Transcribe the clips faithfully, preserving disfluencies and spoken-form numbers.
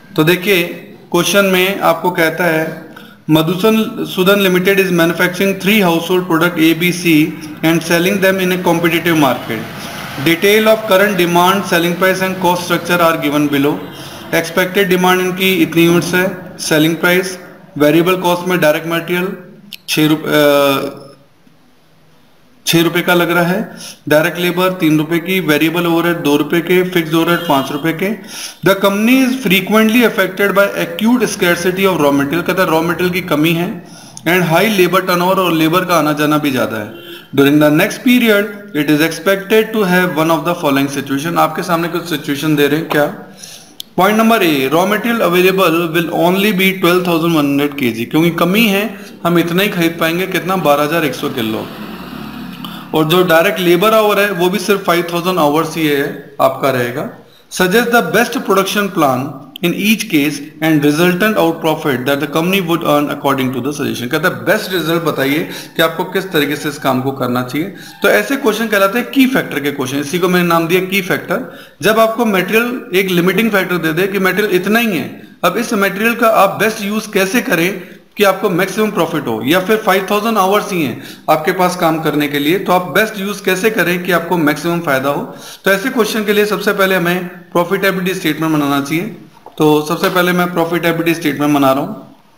तो देखिए क्वेश्चन में आपको कहता है Madhusudan limited is manufacturing three household product A B C and selling them in a competitive market. Detail of current demand, selling price and cost structure are given below. Expected demand इनकी इतनी units है, selling price, variable cost में direct material छः रुपये छः रुपये का लग रहा है, डायरेक्ट लेबर तीन रुपए की, वेरिएबल ओवरहेड दो रुपए के, फिक्स्ड ओवरहेड पाँच रुपए के। The company is frequently affected by acute scarcity of raw material, कहता है रॉ मटेरियल की कमी है, एंड हाई लेबर टर्नओवर, और लेबर का आना जाना भी ज्यादा है। During the next period it is expected to have one of the following situation. आपके सामने कुछ सिचुएशन दे रहे हैं क्या? Point number A, raw material available will only be twelve thousand one hundred K जी, क्योंकि कमी है हम इतना ही खरीद पाएंगे, कितना, बारह हजार एक सौ किलो। और जो डायरेक्ट लेबर आवर है वो भी सिर्फ फाइव थाउजेंड आवर्स ही है आपका रहेगा। Suggest the best production plan in each case and resultant out profit that the company would earn according to the suggestion. कहता है बेस्ट रिजल्ट बताइए कि आपको किस तरीके से इस काम को करना चाहिए। तो ऐसे क्वेश्चन कहलाते हैं की फैक्टर के क्वेश्चन, इसी को मैंने नाम दिया की फैक्टर। जब आपको मटेरियल एक लिमिटिंग फैक्टर दे दे कि मटेरियल इतना ही है, अब इस मटेरियल का आप बेस्ट यूज कैसे करें कि आपको मैक्सिमम प्रॉफिट हो, या फिर फाइव थाउजेंड आवर्स ही हैं आपके पास काम करने के लिए, तो आप बेस्ट यूज कैसे करें कि आपको मैक्सिमम फायदा हो। तो ऐसे क्वेश्चन के लिए सबसे पहले हमें प्रॉफिटेबिलिटी स्टेटमेंट बनाना चाहिए। तो सबसे पहले मैं प्रॉफिटेबिलिटी स्टेटमेंट बना रहा हूं।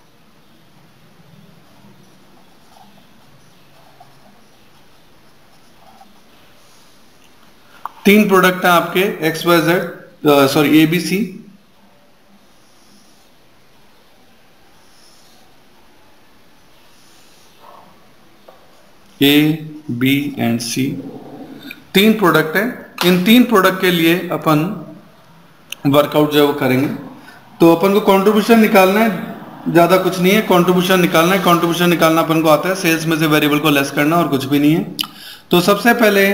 तीन प्रोडक्ट हैं आपके X Y Z sorry A B C, A B and C, तीन प्रोडक्ट है। इन तीन प्रोडक्ट के लिए अपन वर्कआउट जो है वो करेंगे। तो अपन को कंट्रीब्यूशन निकालना है, ज्यादा कुछ नहीं है, कंट्रीब्यूशन निकालना है। कंट्रीब्यूशन निकालना अपन को आता है, सेल्स में से वेरिएबल को लेस करना, और कुछ भी नहीं है। तो सबसे पहले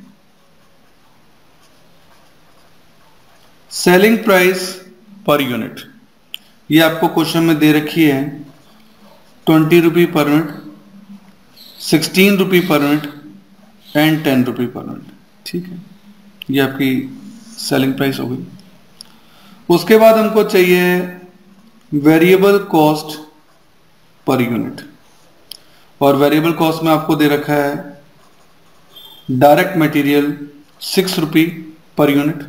सेलिंग प्राइस पर यूनिट, ये आपको क्वेश्चन में दे रखी है, twenty rupee per unit, sixteen rupee per unit and ten rupee per unit. ठीक है, ये आपकी सेलिंग प्राइस हो गई। उसके बाद हमको चाहिए वेरिएबल कॉस्ट पर यूनिट, और वेरिएबल कॉस्ट में आपको दे रखा है डायरेक्ट मटेरियल सिक्स रुपी पर यूनिट,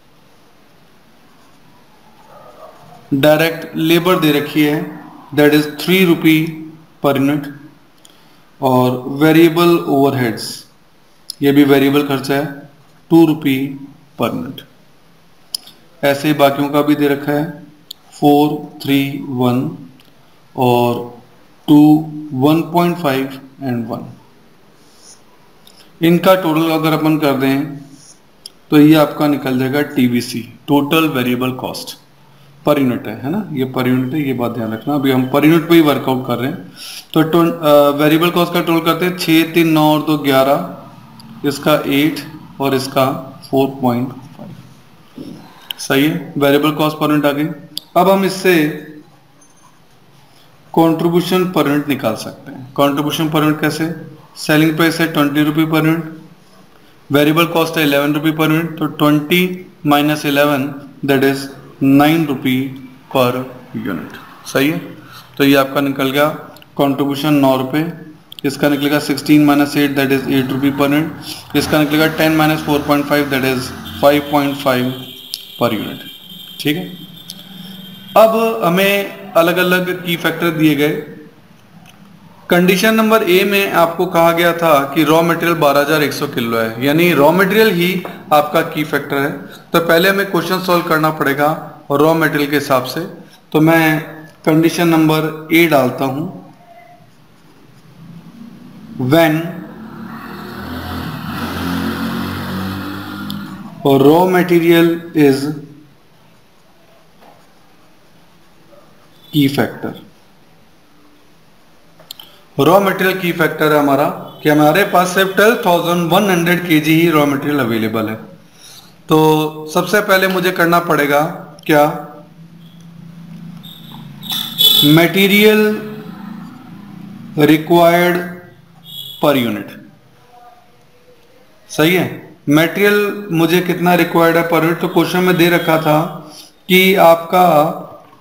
डायरेक्ट लेबर दे रखी है that is three rupee per unit, और वेरिएबल ओवरहेड्स, ये भी वेरिएबल खर्चा है, टू रुपी पर यूनिट। ऐसे ही बाकियों का भी दे रखा है फोर थ्री वन और two one point five and one. इनका टोटल अगर अपन कर दें तो ये आपका निकल जाएगा TVC, total variable cost per unit है, है ना, ये पर यूनिट है, ये बात ध्यान रखना। अभी हम पर यूनिट पे ही वर्कआउट कर रहे हैं। तो वेरिएबल कॉस्ट का टोटल करते हैं, छः तीन नौ और दो ग्यारह, इसका एट और इसका फोर पॉइंट फाइव। सही है, वेरिएबल कॉस्ट पर यूनिट आ गई। अब हम इससे कंट्रीब्यूशन पर यूनिट निकाल सकते हैं। कंट्रीब्यूशन पर यूनिट कैसे? सेलिंग प्राइस है twenty rupee per unit, variable cost है इलेवन रुपी पर यूनिट, तो twenty minus eleven that is nine rupee per unit. सही है, तो ये आपका निकल गया कंट्रीब्यूशन नौ रुपये, इसका निकलेगा sixteen minus eight that is eight rupee per unit, इसका निकलेगा ten minus four point five that is five point five per unit. ठीक है, अब हमें अलग अलग की फैक्टर दिए गए। कंडीशन नंबर ए में आपको कहा गया था कि रॉ मटेरियल बारह हजार एक सौ किलो है, यानी रॉ मटेरियल ही आपका की फैक्टर है। तो पहले हमें क्वेश्चन सॉल्व करना पड़ेगा रॉ मटेरियल के हिसाब से। तो मैं कंडीशन नंबर ए डालता हूं, when raw material is key factor. Raw material key factor है हमारा कि हमारे पास सिर्फ twelve thousand one hundred K G ही रॉ मटेरियल अवेलेबल है। तो सबसे पहले मुझे करना पड़ेगा क्या, मटेरियल रिक्वायर्ड पर यूनिट। सही है, मटेरियल मुझे कितना रिक्वायर्ड है पर यूनिट। तो क्वेश्चन में दे रखा था कि आपका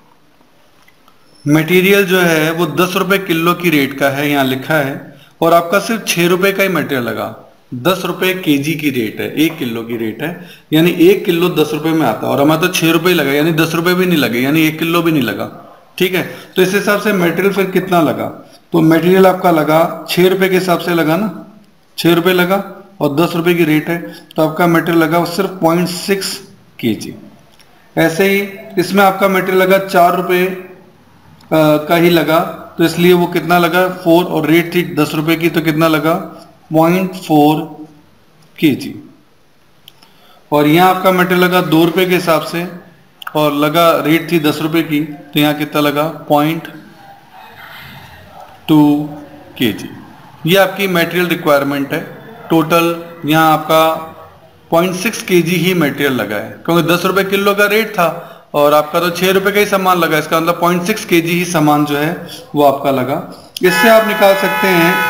मटेरियल जो है वो दस रुपए किलो की रेट का है, यहाँ लिखा है, और आपका सिर्फ छह रुपए का ही मटेरियल लगा। दस रुपए केजी की रेट है, एक किलो की रेट है, यानी एक किलो दस रुपए में आता है, और हमारा तो छह रुपए लगा, यानी दस रुपए भी नहीं लगे, यानी एक किलो भी नहीं लगा। ठीक है, तो इस हिसाब से मटेरियल फिर कितना लगा, तो मटेरियल आपका लगा छह रुपए के हिसाब से लगा ना, छह रुपए लगा और दस रुपए की रेट है, तो आपका मटेरियल लगा सिर्फ पॉइंट सिक्स के जी। ऐसे ही इसमें आपका मटेरियल लगा चार रुपए का ही लगा, तो इसलिए वो कितना लगा फोर, और रेट थी दस रुपए की, तो कितना लगा पॉइंट फोर के जी। और यहाँ आपका मटेरियल लगा दो रुपए के हिसाब से और लगा रेट थी दस रुपए की, तो यहाँ कितना लगा पॉइंट टू के जी। ये आपकी मटेरियल रिक्वायरमेंट है। टोटल यहाँ आपका पॉइंट सिक्स के जी ही मटेरियल लगा है, क्योंकि दस रुपए किलो का रेट था और आपका तो छह रुपए का ही सामान लगा, इसका मतलब पॉइंट सिक्स के जी ही सामान जो है वो आपका लगा। इससे आप निकाल सकते हैं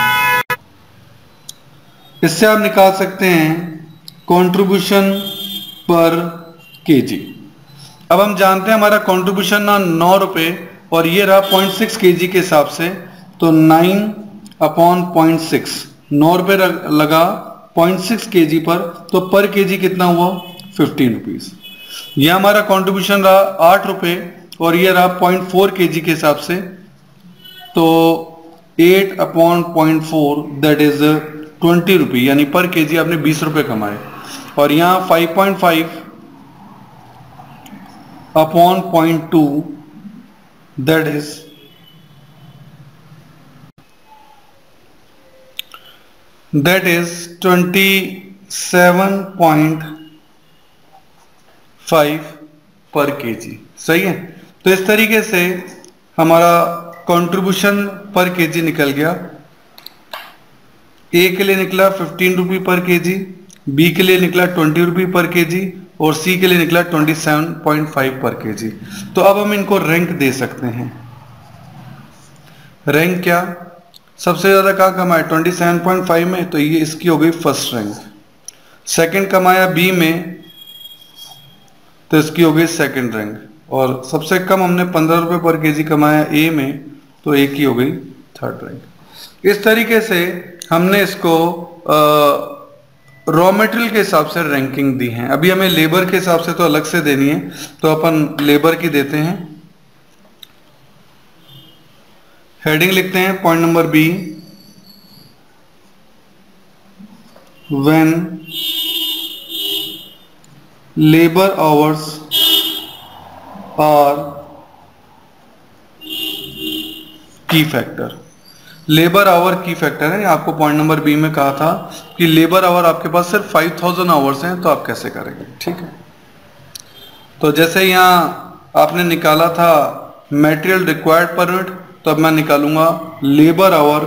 इससे आप निकाल सकते हैं कंट्रीब्यूशन पर केजी। अब हम जानते हैं हमारा कंट्रीब्यूशन ना नौ रुपए और ये रहा पॉइंट सिक्स के जी के हिसाब से, तो नाइन अपॉन पॉइंट सिक्स, नौ रुपए लगा पॉइंट सिक्स के जी पर, तो पर के जी कितना हुआ फिफ्टीन रुपीज। यह हमारा कंट्रीब्यूशन रहा आठ रुपए और ये रहा पॉइंट फोर के जी के हिसाब से, तो eight upon point four that is twenty rupee, यानी पर के जी आपने बीस रुपए कमाए। और यहाँ five point five upon point two that is that is twenty seven point five per K जी। सही है, तो इस तरीके से हमारा कंट्रीब्यूशन पर के जी निकल गया। ए के लिए निकला फिफ्टीन रुपी पर के जी, बी के लिए निकला ट्वेंटी रुपी पर के जी और सी के लिए निकला twenty seven point five per K G. तो अब हम इनको रैंक दे सकते हैं। रैंक क्या, सबसे ज्यादा कहाँ कमाया ट्वेंटी सेवन पॉइंट फाइव में, तो ये इसकी हो गई फर्स्ट रैंक। सेकंड कमाया बी में, तो इसकी हो गई सेकंड रैंक। और सबसे कम हमने पंद्रह रुपए पर केजी कमाया ए में, तो ए की हो गई थर्ड रैंक। इस तरीके से हमने इसको रॉ मटेरियल के हिसाब से रैंकिंग दी है। अभी हमें लेबर के हिसाब से तो अलग से देनी है, तो अपन लेबर की देते हैं। हेडिंग लिखते हैं point number B, when labour hours are key factor. Labour hour key factor है, आपको पॉइंट नंबर बी में कहा था कि लेबर आवर आपके पास सिर्फ फाइव थाउजेंड आवर्स हैं, तो आप कैसे करेंगे। ठीक है, तो जैसे यहाँ आपने निकाला था मटेरियल रिक्वायर्ड पर यूनिट, तो अब मैं निकालूंगा लेबर आवर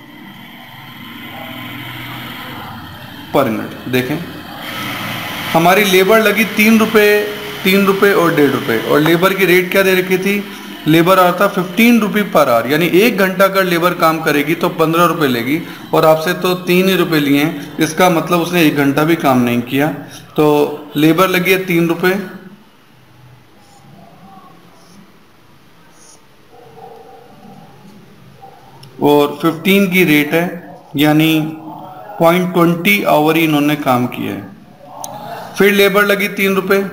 पर यूनिट। देखें हमारी लेबर लगी तीन रुपए तीन रुपए और डेढ़ रुपए, और लेबर की रेट क्या दे रखी थी, लेबर आवर था फिफ्टीन रुपी पर आवर, यानी एक घंटा अगर लेबर काम करेगी तो पंद्रह रुपए लेगी, और आपसे तो तीन ही रुपए लिए हैं, इसका मतलब उसने एक घंटा भी काम नहीं किया। तो लेबर लगी है तीन रुपए और फिफ्टीन की रेट है, यानी पॉइंट ट्वेंटी आवर ही इन्होंने काम किया है। फिर लेबर लगी तीन रुपए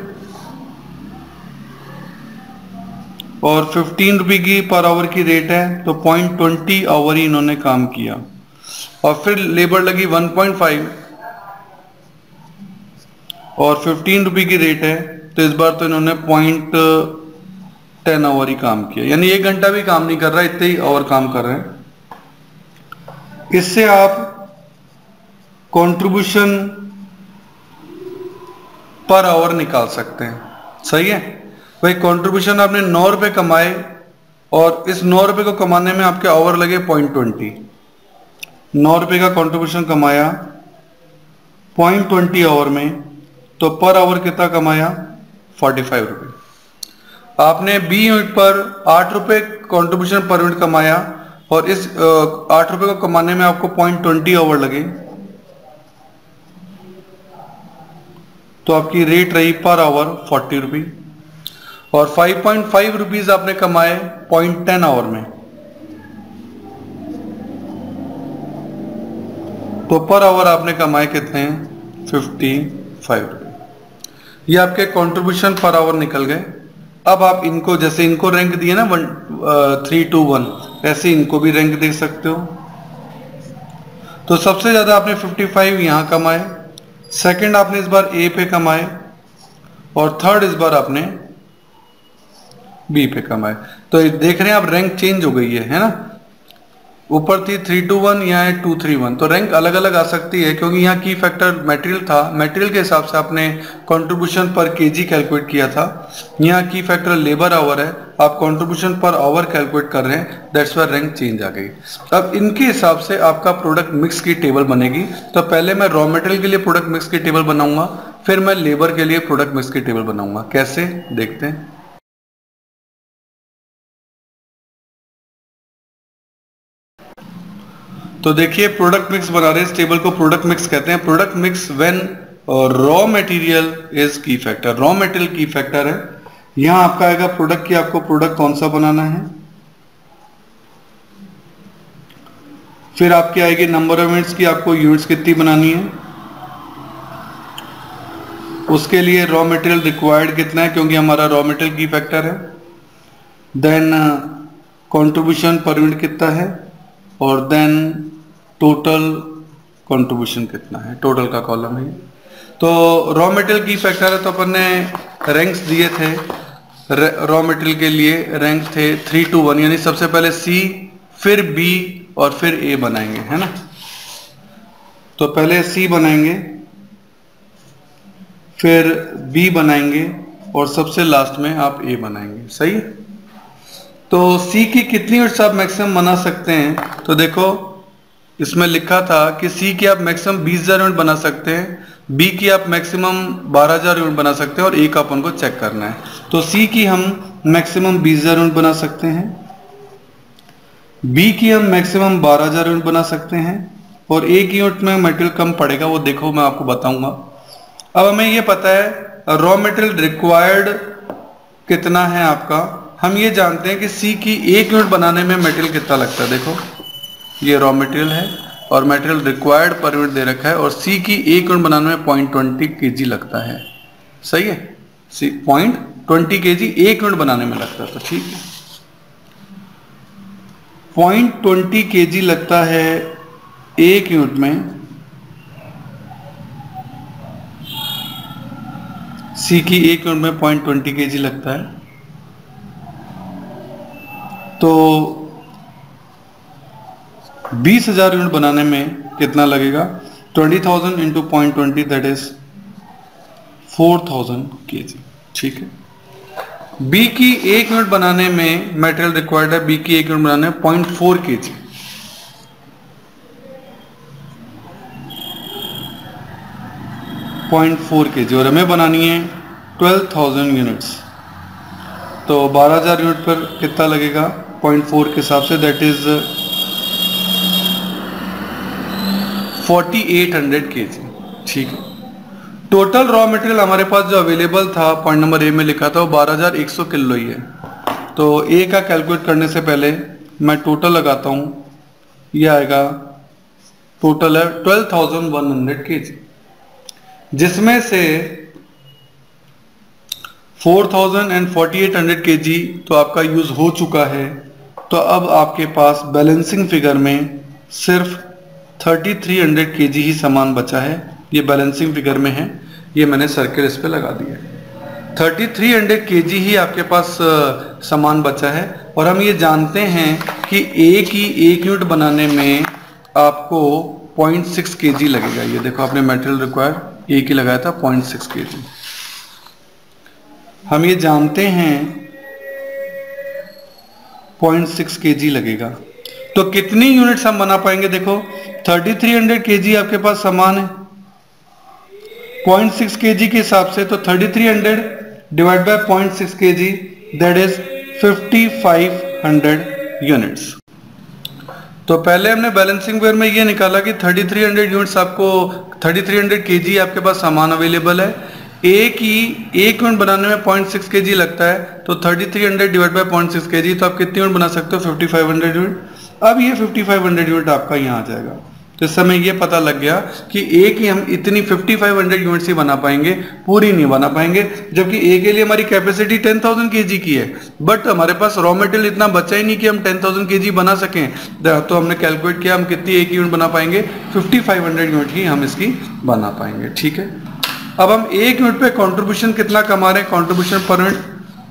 और फिफ्टीन रुपी की पर आवर की रेट है, तो पॉइंट ट्वेंटी आवर ही इन्होंने काम किया। और फिर लेबर लगी वन पॉइंट फाइव और फिफ्टीन रुपी की रेट है, तो इस बार तो इन्होंने पॉइंट टेन आवर ही काम किया, यानी एक घंटा भी काम नहीं कर रहा, इतने ही आवर काम कर रहे हैं। इससे आप कंट्रीब्यूशन पर आवर निकाल सकते हैं। सही है भाई, कंट्रीब्यूशन आपने नौ रुपए कमाए और इस नौ रुपए को कमाने में आपके आवर लगे पॉइंट ट्वेंटी। नौ रुपए का कंट्रीब्यूशन कमाया पॉइंट ट्वेंटी आवर में, तो पर आवर कितना कमाया फोर्टी फाइव रुपए। आपने बी यूनिट पर आठ रुपए कंट्रीब्यूशन पर यूनिट कमाया और इस आठ रुपए को कमाने में आपको पॉइंट ट्वेंटी आवर लगे, तो आपकी रेट रही पर आवर फोर्टी रुपी। और फाइव पॉइंट फाइव रुपीज आपने कमाए पॉइंट टेन आवर में, तो पर आवर आपने कमाए कितने हैं फिफ्टी फाइव रुपये। ये आपके कंट्रीब्यूशन पर आवर निकल गए। अब आप इनको जैसे इनको रैंक दिए ना वन थ्री टू वन, ऐसे इनको भी रैंक दे सकते हो। तो सबसे ज्यादा आपने फिफ्टी फाइव यहां कमाए, सेकंड आपने इस बार ए पे कमाए और थर्ड इस बार आपने बी पे कमाए। तो देख रहे हैं आप रैंक चेंज हो गई है है ना, ऊपर थी थ्री टू वन, यहाँ है टू थ्री वन। तो रैंक अलग अलग आ सकती है क्योंकि यहाँ की फैक्टर मटेरियल था, मटेरियल के हिसाब से आपने कंट्रीब्यूशन पर केजी कैलकुलेट किया था। यहाँ की फैक्टर लेबर आवर है, आप कंट्रीब्यूशन पर आवर कैलकुलेट कर रहे हैं, दैट्स व्हाई रैंक चेंज आ गई। अब इनके हिसाब से आपका प्रोडक्ट मिक्स की टेबल बनेगी। तो पहले मैं रॉ मटेरियल के लिए प्रोडक्ट मिक्स की टेबल बनाऊंगा, फिर मैं लेबर के लिए प्रोडक्ट मिक्स की टेबल बनाऊंगा। कैसे देखते हैं। तो देखिए प्रोडक्ट मिक्स बना रहे हैं, इस टेबल को प्रोडक्ट मिक्स कहते हैं। Product mix when raw material is key factor, raw material key factor है। यहां आपका आएगा प्रोडक्ट की, आपको प्रोडक्ट कौन सा बनाना है, फिर आपकी आएगी नंबर ऑफ यूनिट्स की, आपको यूनिट्स कितनी बनानी है, उसके लिए रॉ मटेरियल रिक्वायर्ड कितना है क्योंकि हमारा रॉ मटेरियल की फैक्टर है। देन कंट्रीब्यूशन पर यूनिट कितना है और देन टोटल कंट्रीब्यूशन कितना है, टोटल का कॉलम है। तो रॉ मटेरियल की फैक्टर है, तो अपन ने रैंक्स दिए थे रॉ मटेरियल के लिए, रैंक थे थ्री टू वन, यानी सबसे पहले सी फिर बी और फिर ए बनाएंगे, है ना। तो पहले सी बनाएंगे, फिर बी बनाएंगे और सबसे लास्ट में आप ए बनाएंगे, सही है। तो सी की कितनी यूनिट्स आप मैक्सिमम बना सकते हैं, तो देखो इसमें लिखा था कि सी की आप मैक्सिमम बीस हजार यूनिट बना सकते हैं, बी की आप मैक्सिमम बारह हजार यूनिट बना सकते हैं और ए का अपन को चेक करना है। तो सी की हम मैक्सिमम बीस हजार यूनिट बना सकते हैं, बी की हम मैक्सिमम बारह हजार यूनिट बना सकते हैं और ए की यूनिट में मटेरियल कम पड़ेगा, वो देखो मैं आपको बताऊंगा। अब हमें ये पता है रॉ मटेरियल रिक्वायर्ड कितना है आपका, हम ये जानते हैं कि सी की एक यूनिट बनाने में मटेरियल कितना लगता है। देखो ये रॉ मटेरियल है और मटेरियल रिक्वायर्ड पर यूनिट दे रखा है और सी की एक यूनिट बनाने में पॉइंट ट्वेंटी के जी लगता है, सही है। सी पॉइंट ट्वेंटी के जी एक यूनिट बनाने में लगता है, तो ठीक है पॉइंट ट्वेंटी के जी लगता है एक यूनिट में, सी की एक यूनिट में पॉइंट ट्वेंटी के जी लगता है। तो बीस हजार यूनिट बनाने में कितना लगेगा, twenty thousand into point twenty that is four thousand K G, ठीक है। बी की एक यूनिट बनाने में मटेरियल रिक्वायर्ड है, बी की एक यूनिट बनाने में पॉइंट फोर के जी, पॉइंट फोर के जी और हमें बनानी है ट्वेल्व थाउजेंड यूनिट्स। तो बारह हजार यूनिट पर कितना लगेगा पॉइंट फोर के हिसाब से, that is forty eight hundred K G, ठीक है। टोटल रॉ मटेरियल हमारे पास जो अवेलेबल था पॉइंट नंबर ए में लिखा था वो बारह हजार एक सौ किलो ही है। तो ए का कैलकुलेट करने से पहले मैं टोटल लगाता हूं, ये आएगा टोटल है twelve thousand one hundred K G, जिसमें से four thousand and forty eight hundred K G तो आपका यूज हो चुका है। तो अब आपके पास बैलेंसिंग फिगर में सिर्फ thirty three hundred K G ही सामान बचा है, ये बैलेंसिंग फिगर में है, ये मैंने सर्किल इस पे लगा दिया है। Thirty three hundred K G ही आपके पास सामान बचा है और हम ये जानते हैं कि ए की एक यूनिट बनाने में आपको पॉइंट सिक्स के जी लगेगा। ये देखो आपने मटेरियल रिक्वायर्ड ए की लगाया था पॉइंट सिक्स के जी, हम ये जानते हैं पॉइंट सिक्स के जी लगेगा। तो कितनी यूनिट्स हम बना पाएंगे, देखो thirty three hundred K G आपके पास सामान है पॉइंट सिक्स के जी के हिसाब से, तो thirty three hundred divide by point six K G that is fifty five hundred units. तो पहले हमने बैलेंसिंग वेयर में ये निकाला कि थर्टी थ्री हंड्रेड यूनिट्स आपको thirty three hundred K G आपके पास सामान अवेलेबल है, ए की एक यूनिट बनाने में पॉइंट सिक्स के जी लगता है, तो thirty three hundred divide by point six K G, तो आप कितनी यूनिट बना सकते हो? Fifty five hundred unit. अब ये फिफ्टी फाइव हंड्रेड यूनिट आपका यहाँ आ जाएगा। तो इस समय ये पता लग गया कि ए की हम इतनी फिफ्टी फाइव हंड्रेड यूनिट्स ही बना पाएंगे, पूरी नहीं बना पाएंगे, जबकि ए के लिए हमारी कैपेसिटी टेन थाउजेंड केजी की है, बट हमारे पास रॉ मटेरियल इतना बचा ही नहीं कि हम टेन थाउजेंड केजी बना सकें। तो हमने कैलकुलेट किया हम कितनी ए की यूनिट बना पाएंगे, फिफ्टी फाइव हंड्रेड यूनिट ही हम इसकी बना पाएंगे। ठीक है, अब हम एक यूनिट पे कंट्रीब्यूशन कितना कमा रहे हैं, कंट्रीब्यूशन पर यूनिट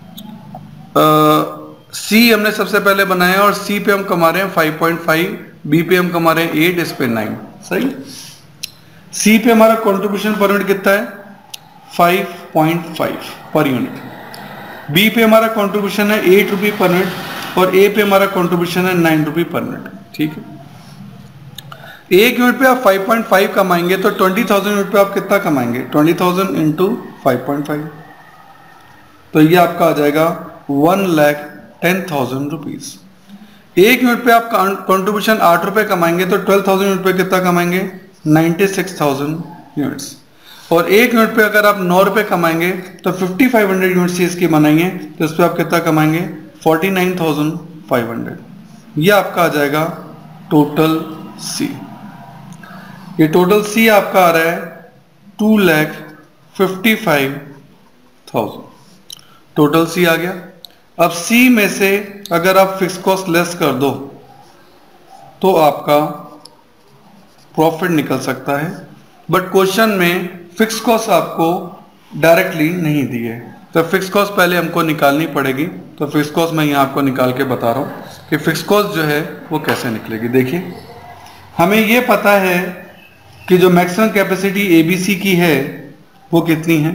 सी हमने सबसे पहले बनाया और सी पे हम कमा रहे हैं फाइव पॉइंट फाइव, बी पे हम कमा रहे हैं एट, इस पे नाइन। सही, सी पे हमारा कंट्रीब्यूशन पर यूनिट कितना है? Five point five per unit. B पे हमारा कंट्रीब्यूशन है एट रुपी पर यूनिट और ए पे हमारा कंट्रीब्यूशन है नाइन रुपी पर यूनिट। ठीक है, एक यूनिट पे आप फाइव पॉइंट फाइव कमाएंगे तो ट्वेंटी थाउजेंड यूनिट पे आप कितना कमाएंगे? Twenty thousand into five point five, तो ये आपका आ जाएगा one lakh ten thousand rupees. एक यूनिट पे आप कंट्रीब्यूशन आठ रुपए कमाएंगे तो ट्वेल्व थाउजेंड यूनिट पे कितना कमाएंगे? Ninety six thousand units. और एक यूनिट पे अगर आप नौ रुपए कमाएंगे तो फिफ्टी फाइव हंड्रेड यूनिट्स इसकी बनाएंगे तो इस पे आप कितना कमाएंगे? Forty nine thousand five hundred. ये आपका आ जाएगा टोटल सी। ये टोटल सी आपका आ रहा है two lakh fifty five thousand, total C आ गया। अब सी में से अगर आप फिक्स कॉस्ट लेस कर दो तो आपका प्रॉफिट निकल सकता है, बट क्वेश्चन में फिक्स कॉस्ट आपको डायरेक्टली नहीं दी है, तो फिक्स कॉस्ट पहले हमको निकालनी पड़ेगी। तो फिक्स कॉस्ट मैं यहाँ आपको निकाल के बता रहा हूँ कि फिक्स कॉस्ट जो है वो कैसे निकलेगी। देखिए, हमें ये पता है कि जो मैक्सिमम कैपेसिटी एबीसी की है वो कितनी है?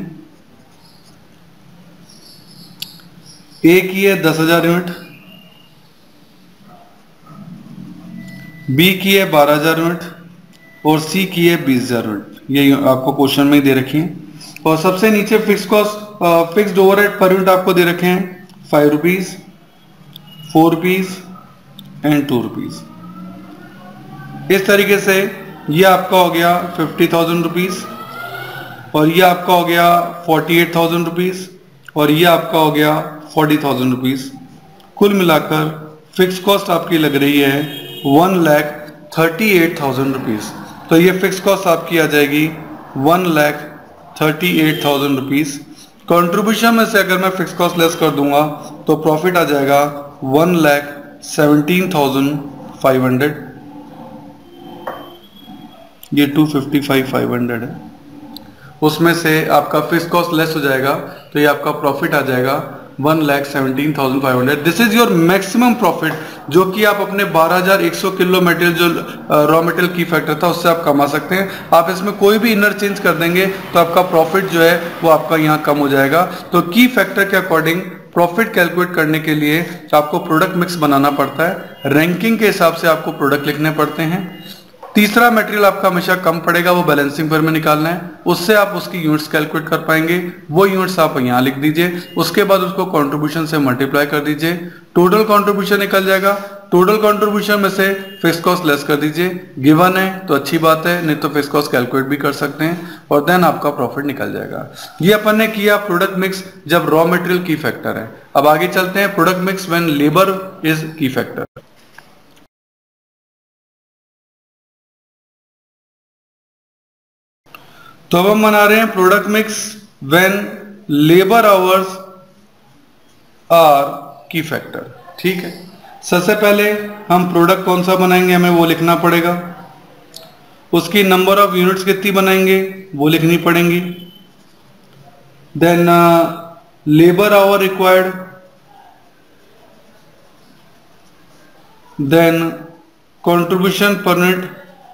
ए की है दस हजार यूनिट, बी की है बारह हजार यूनिट और सी की है बीस हजार यूनिट। ये आपको क्वेश्चन में ही दे रखी है। और सबसे नीचे fix cost fixed overhead per unit आपको दे रखे हैं five rupees, four rupees and two rupees. इस तरीके से ये आपका हो गया फिफ्टी थाउजेंड रुपीज और ये आपका हो गया फोर्टी एट थाउजेंड रुपीज और ये आपका हो गया फोर्टी थाउजेंड रुपीज। कुल मिलाकर फिक्स कॉस्ट आपकी लग रही है one lakh thirty eight thousand rupees. तो ये फिक्स कॉस्ट आपकी आ जाएगी one lakh thirty eight thousand rupees. Contribution में से अगर मैं फिक्स कॉस्ट लेस कर दूंगा तो प्रॉफिट आ जाएगा one lakh seventeen thousand five hundred. ये two fifty five five hundred है, उसमें से आपका फिक्स कॉस्ट लेस हो जाएगा तो ये आपका प्रॉफिट आ जाएगा one lakh seventeen thousand five hundred. This is your maximum profit, जो कि आप अपने बारह हजार एक सौ किलो मटेरियल जो रॉ मटेरियल की फैक्टर था उससे आप कमा सकते हैं। आप इसमें कोई भी इनर चेंज कर देंगे तो आपका प्रॉफिट जो है वो आपका यहाँ कम हो जाएगा। तो की फैक्टर के अकॉर्डिंग प्रॉफिट कैलकुलेट करने के लिए आपको प्रोडक्ट मिक्स बनाना पड़ता है, रैंकिंग के हिसाब से आपको प्रोडक्ट लिखने पड़ते हैं। तीसरा मटेरियल आपका हमेशा कम पड़ेगा, वो बैलेंसिंग पेयर में निकालना है, उससे आप उसकी यूनिट्स कैलकुलेट कर पाएंगे। वो यूनिट्स आप यहाँ लिख दीजिए, उसके बाद उसको कंट्रीब्यूशन से मल्टीप्लाई कर दीजिए, टोटल कंट्रीब्यूशन निकल जाएगा। टोटल कंट्रीब्यूशन में से फिक्स कॉस्ट लेस कर दीजिए, गिवन है तो अच्छी बात है, नहीं तो फिक्स कॉस्ट कैलकुलेट भी कर सकते हैं और देन आपका प्रॉफिट निकल जाएगा। ये अपन ने किया प्रोडक्ट मिक्स जब रॉ मटेरियल की फैक्टर है। अब आगे चलते हैं product mix when labour is key factor. तो अब हम बना रहे हैं product mix when labour hours are key factor. ठीक है, सबसे पहले हम प्रोडक्ट कौन सा बनाएंगे हमें वो लिखना पड़ेगा, उसकी नंबर ऑफ यूनिट्स कितनी बनाएंगे वो लिखनी पड़ेंगी, then labour hour required, then contribution per unit,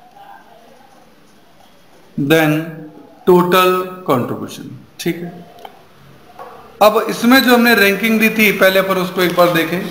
then total contribution. ठीक है, अब इसमें जो हमने रैंकिंग दी थी पहले पर उसको एक बार देखें।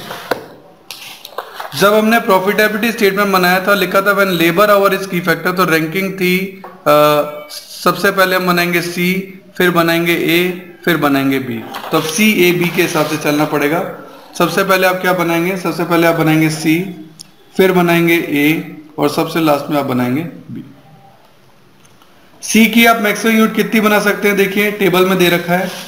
जब हमने प्रॉफिटेबिलिटी स्टेटमेंट बनाया था, लिखा था when labour hour is key factor, तो रैंकिंग थी आ, सबसे पहले हम बनाएंगे सी, फिर बनाएंगे ए, फिर बनाएंगे बी। तो सी ए बी के हिसाब से चलना पड़ेगा। सबसे पहले आप क्या बनाएंगे, सबसे पहले आप बनाएंगे सी, फिर बनाएंगे ए और सबसे लास्ट में आप बनाएंगे बी। सी की आप मैक्सिमम यूनिट कितनी बना सकते हैं, देखिए टेबल में दे रखा है।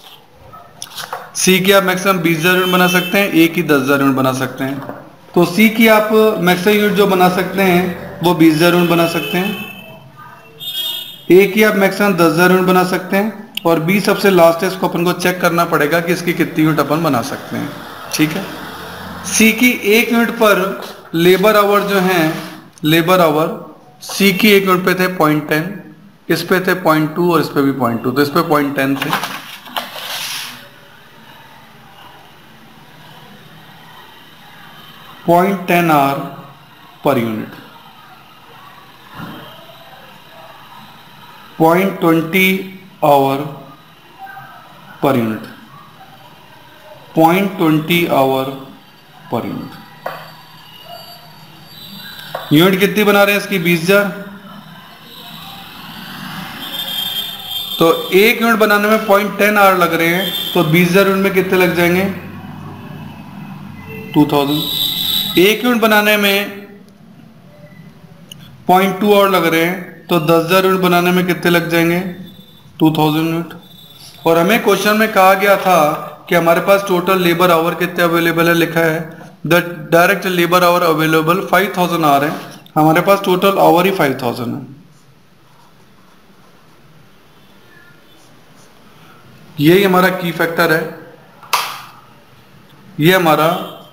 सी की आप मैक्सिमम बीस हजार यूनिट बना सकते हैं, ए की दस हजार यूनिट बना सकते हैं। तो सी की आप मैक्सिमम यूनिट जो बना सकते हैं वो बीस हजार यूनिट बना सकते हैं, ए की आप मैक्सिमम दस हजार यूनिट बना सकते हैं, और बी सबसे लास्ट है, इसको अपन को चेक करना पड़ेगा कि इसकी कितनी यूनिट अपन बना सकते हैं। ठीक है, सी की एक यूनिट पर लेबर आवर जो है, लेबर आवर सी की एक यूनिट पे थे पॉइंट टेन, इस पे थे पॉइंट टू और इस पे भी पॉइंट टू, तो इस पे पॉइंट टेन थे। Point ten hour per unit, point twenty hour per unit, point twenty hour per unit. Unit कितनी बना रहे हैं इसकी, बीस हजार। तो एक यूनिट बनाने में पॉइंट टेन आवर लग रहे हैं, तो बीस हजार यूनिट में कितने लग जाएंगे, टू थाउजेंड। एक यूनिट बनाने में पॉइंट टू आवर लग रहे हैं, तो दस हजार यूनिट बनाने में कितने लग जाएंगे, टू थाउजेंड यूनिट। और हमें क्वेश्चन में कहा गया था कि हमारे पास टोटल लेबर आवर कितने अवेलेबल है, लिखा है the direct labour hour available five thousand hour है, हमारे पास टोटल आवर ही फाइव थाउजेंड है। यही हमारा की फैक्टर है, ये हमारा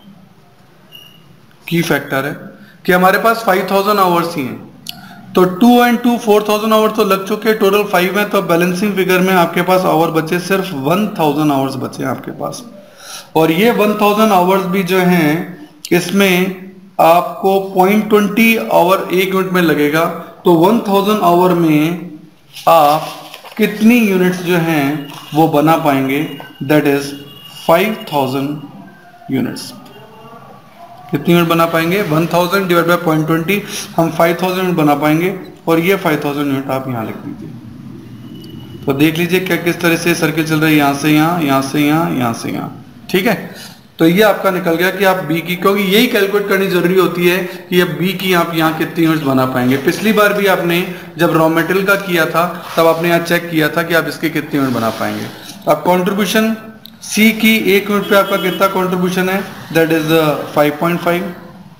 की फैक्टर है कि हमारे पास फाइव थाउजेंड आवर्स ही हैं। तो two and two four thousand hours तो लग चुके, टोटल फाइव है, तो बैलेंसिंग फिगर में आपके पास आवर बचे सिर्फ वन थाउजेंड आवर्स बचे हैं आपके पास। और ये वन थाउजेंड आवर्स भी जो हैं, इसमें आपको पॉइंट ट्वेंटी आवर एक यूनिट में लगेगा, तो वन थाउजेंड आवर में आप कितनी यूनिट्स जो हैं वो बना पाएंगे, that is five thousand units. कितनी यूनिट बना पाएंगे, one thousand divide by point twenty, हम फाइव थाउजेंड यूनिट बना पाएंगे। और ये फाइव थाउजेंड यूनिट आप यहाँ लिख लीजिए। तो देख लीजिए क्या किस तरह से सर्किल चल रहा है, यहाँ से यहाँ, यहाँ से यहाँ, यहाँ से यहाँ। ठीक है, तो ये आपका निकल गया कि आप बी की, क्योंकि यही कैलकुलेट करनी जरूरी होती है कि अब बी की आप यहाँ कितनी यूनिट्स बना पाएंगे। पिछली बार भी आपने जब रॉ मटेरियल का किया था तब आपने यहाँ चेक किया था कि आप इसके कितनी यूनिट बना पाएंगे। अब कॉन्ट्रीब्यूशन सी की एक यूनिट पे आपका कितना कंट्रीब्यूशन है, that is five point five.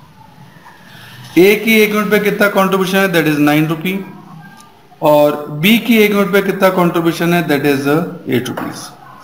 A की एक यूनिट पे कितना कंट्रीब्यूशन है, दैट इज नाइन रुपी। और बी की एक यूनिट पे कितना कंट्रीब्यूशन है, दैट इज एट रुपीज।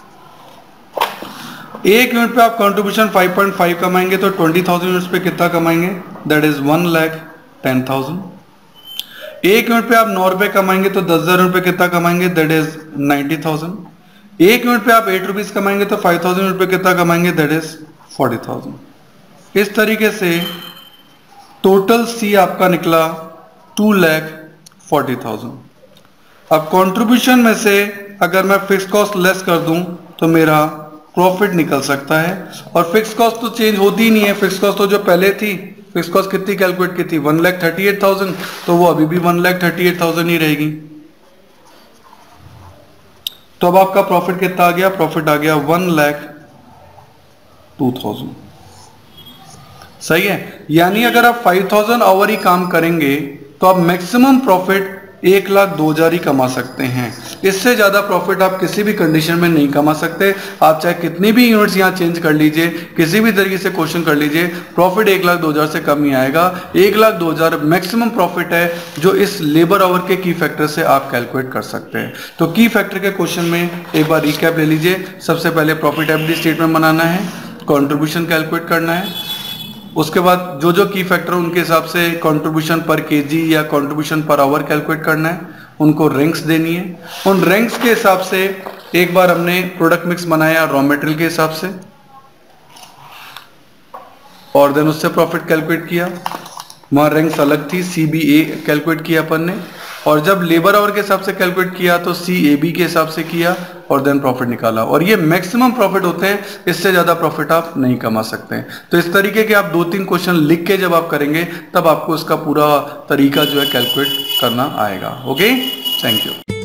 एक यूनिट पे आप कंट्रीब्यूशन फाइव पॉइंट फाइव कमाएंगे तो ट्वेंटी थाउजेंड यूनिट्स पे कितना कमाएंगे, that is one lakh ten thousand. एक यूनिट पे आप नौ रुपए कमाएंगे तो दस हजार यूनिट पे कितना कमाएंगे, दैट इज नाइन्टी थाउजेंड। एक यूनिट पे आप एट रुपीज कमाएंगे तो फाइव थाउजेंड यूनिट पे कितना कमाएंगे, दैट इज फोर्टी थाउजेंड। इस तरीके से टोटल सी आपका निकला टू लैख फोर्टी थाउजेंड। अब कंट्रीब्यूशन में से अगर मैं फिक्स कॉस्ट लेस कर दूं तो मेरा प्रॉफिट निकल सकता है। और फिक्स कॉस्ट तो चेंज होती ही नहीं है, फिक्स कॉस्ट तो जो पहले थी, फिक्स कॉस्ट कितनी कैलकुलेट की थी, one lakh thirty eight thousand, तो वो अभी भी one lakh thirty eight thousand ही रहेगी। तो अब आपका प्रॉफिट कितना आ गया, प्रॉफिट आ गया वन लाख टू थाउजेंड। सही है, यानी अगर आप फाइव थाउजेंड आवर ही काम करेंगे तो आप मैक्सिमम प्रॉफिट एक लाख दो हजार ही कमा सकते हैं। इससे ज्यादा प्रॉफिट आप किसी भी कंडीशन में नहीं कमा सकते। आप चाहे कितनी भी यूनिट्स यहाँ चेंज कर लीजिए, किसी भी तरीके से क्वेश्चन कर लीजिए, प्रॉफिट एक लाख दो हजार से कम ही आएगा। एक लाख दो हजार मैक्सिमम प्रॉफिट है जो इस लेबर आवर के की फैक्टर से आप कैलकुलेट कर सकते हैं। तो की फैक्टर के क्वेश्चन में एक बार रिकैप ले लीजिए। सबसे पहले प्रॉफिटेबिलिटी स्टेटमेंट बनाना है, कॉन्ट्रीब्यूशन कैलकुलेट करना है, उसके बाद जो जो की फैक्टर उनके हिसाब से कंट्रीब्यूशन पर केजी या कंट्रीब्यूशन पर आवर कैलकुलेट करना है, उनको रैंक्स देनी है। उन रैंक्स के हिसाब से एक बार हमने प्रोडक्ट मिक्स बनाया रॉ मटेरियल के हिसाब से और देन उससे प्रॉफिट कैलकुलेट किया। वहां रैंक्स अलग थी, सी बी ए कैलकुलेट किया अपन ने, और जब लेबर आवर के हिसाब से कैलकुलेट किया तो सी ए बी के हिसाब से किया और देन प्रॉफिट निकाला। और ये मैक्सिमम प्रॉफिट होते हैं, इससे ज्यादा प्रॉफिट आप नहीं कमा सकते हैं। तो इस तरीके के आप दो तीन क्वेश्चन लिख के जब आप करेंगे तब आपको इसका पूरा तरीका जो है कैलकुलेट करना आएगा। Okay, thank you.